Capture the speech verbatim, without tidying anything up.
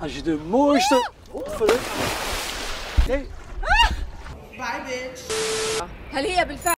Als je de mooiste... Hey. Bye bitch. هل هي بالفعل